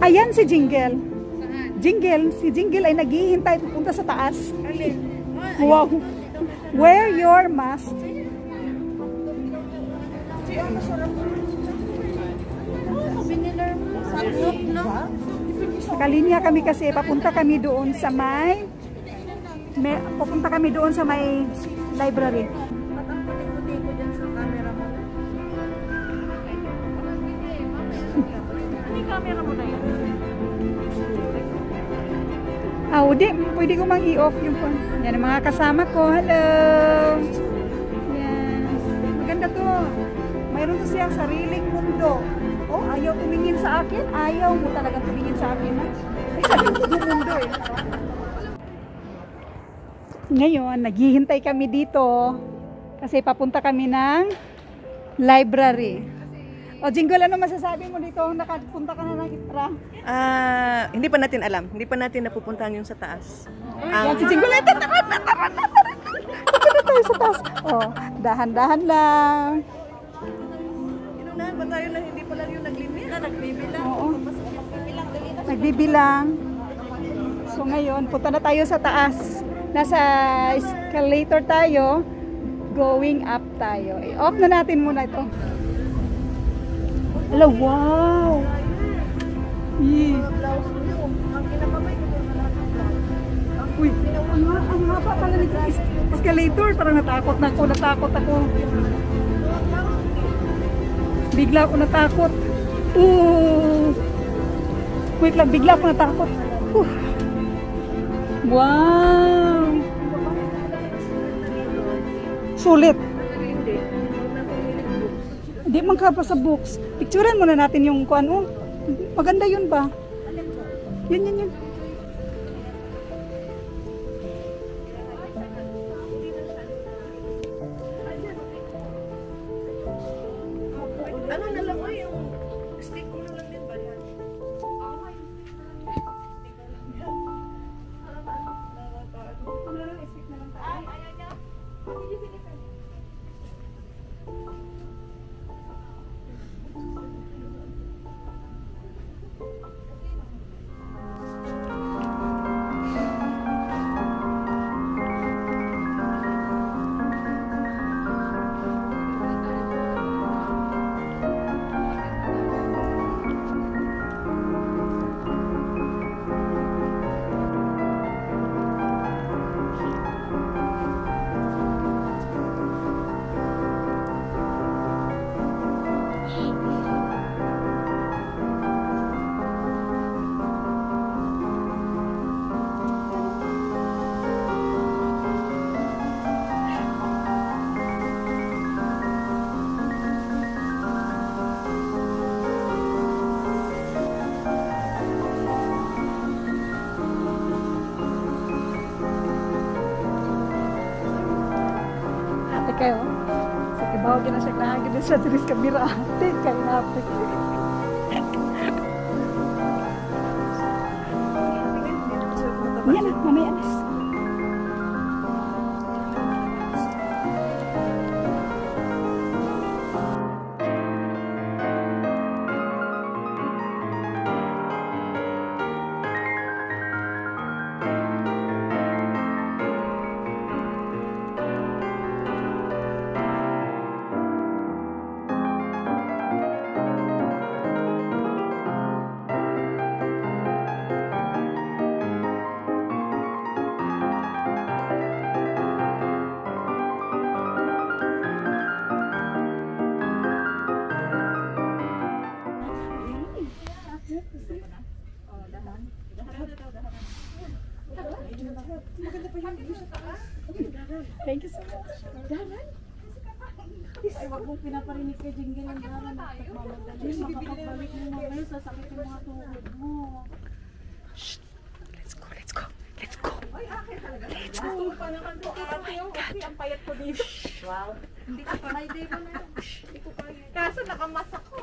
Ayan si Jingle. Jingle, si Jingle ay naghihintay pupunta sa taas. Wow. Wear your mask. Nakalinya kami kasi papunta kami doon sa may library. Camera mo na yun. Pwede ko mang i-off yung phone. Yan ang mga kasama ko. Hello! Yan. Maganda to. Mayroon to siyang sariling mundo. Oh, ayaw tumingin sa akin? Ayaw mo talaga tumingin sa akin, ha? Ay, sabi ko yung mundo eh. Ngayon, naghihintay kami dito kasi papunta kami ng library. O Jingle, ano masasabi mo dito? Nakapunta ka na ng Ithra? Hindi pa natin alam. Hindi pa natin napupuntahan yung sa taas. Yan si Jingle, tara na tayo sa taas. Oh, dahan-dahan lang. Inunahan ba tayo na hindi pala yung naglimit? Nagbibilang. Oo. Nagbibilang. So ngayon, punta na tayo sa taas. Nasa escalator tayo. Going up tayo. I-off na natin muna ito. Hello, wow! Uy, ang haba pala nito escalator. Parang natakot ako. Bigla ako natakot. Wait lang, bigla ako natakot. Wow! Sulit. Hindi man ka pa sa books. Picturean muna natin yung kuan. Oh, maganda yun ba? Yun. Ano na lang yung stick mo na lang din ba yan? Kayo. Sa kibaw gina siya kaagid sa turis kamera ate kay napi. Yan, mamaya na. Thank you so much. Dhahran? Ay, wag mong pinaparinig kay Jingle ang Dhahran. Makakabalik mo mamaya sa sakit ng mga tuhod mo. Shh! Let's go. Let's go. Let's go. Pa naman po ate yung kasi ang payat ko dito. Wow. Hindi ko pa may day ba na. Hindi ko pa yun. Kaso nakamasak ko.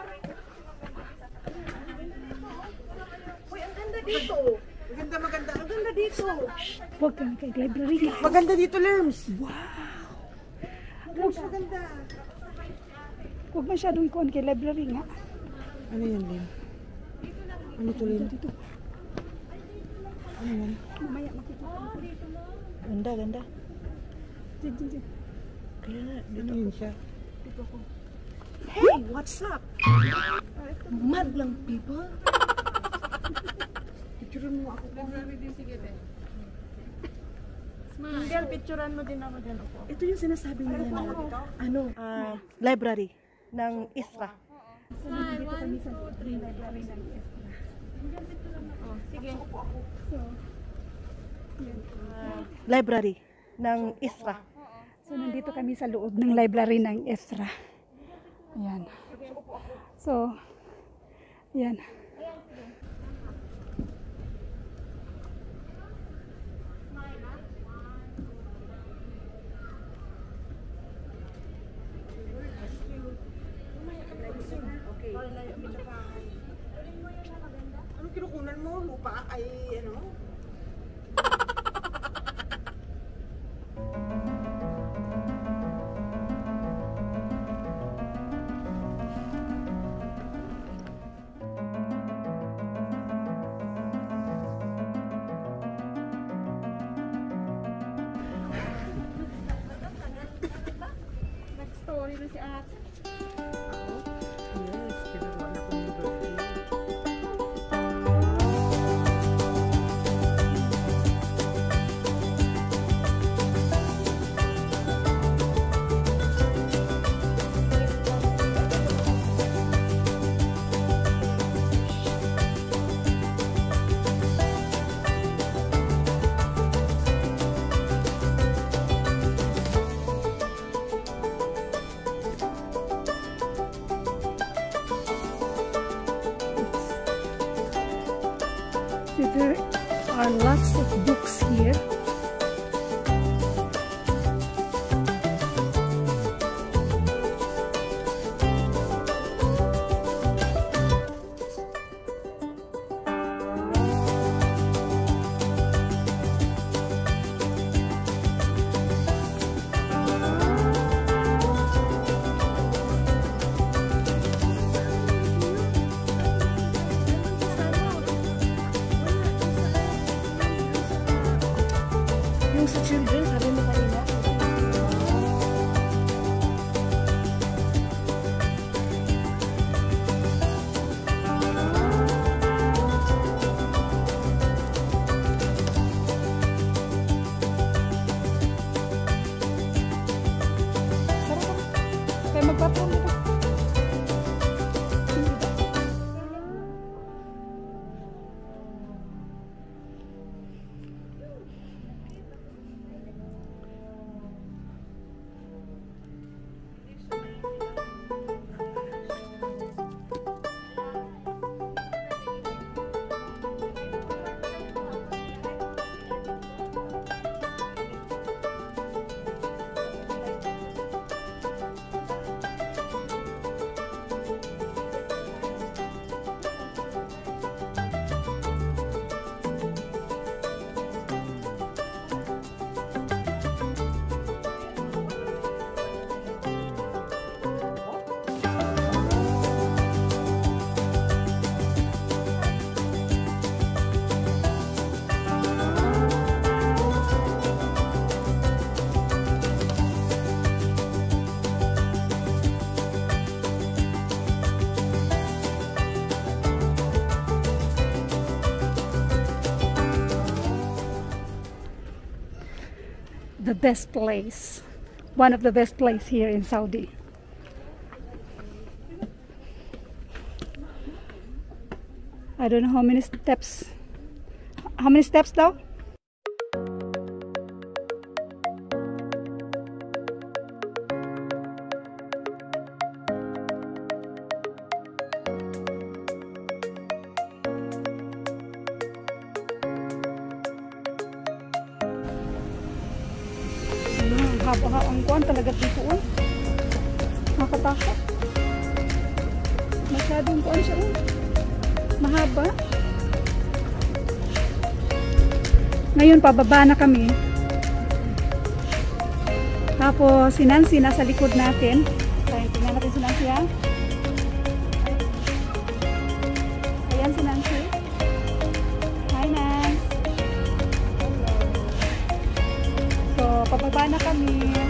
Uy, ang ganda dito. Maganda. Ang ganda dito. Huwag kang kay library. Maganda dito, Lerms. Wow! Maganda. Huwag masyadong kuhan kay library nga. Ano yan din? Ano tuloy na? Dito. Ano yan? Mamaya makikita ko. Ganda, ganda. Diyan. Kaya na, ano yun siya? Dito ko. Hey, what's up? Mad lang, people. Picturean mo ako. Library din, sige din. Miguel, picturean mo din ako dyan. Ito yung sinasabi niya na, library ng Ithra. So, dito kami sa library ng Ithra. Sige. So, yun. Library ng Ithra. So, nandito kami sa loob ng library ng Ithra. Ayan. So, ayan. Ano kinukunan mo? Lupa ay ano? Nag-story na si ate. Yes, pinagawa na ko yung birthday. There are lots of books here. Yung sa children, sabi mo kanina. Kaya magpapon dito. The best place, one of the best place here in Saudi. I don't know how many steps. How many steps though? Haba ang kuwan talaga dito. Nakatakot. Masyadong kuwan siya. Mahaba. Ngayon pababa na kami. Tapos si Nancy nasa likod natin. Tingnan natin si Nancy ha. Ayan si Nancy. Bababa na kami.